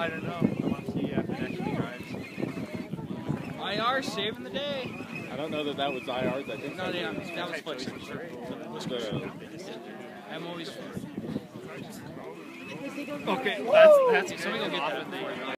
I don't know. I want to see after next week drives. IR saving the day. I don't know that was IRs. I think No, that was flexible. I'm always. Okay, that's Somebody go get that.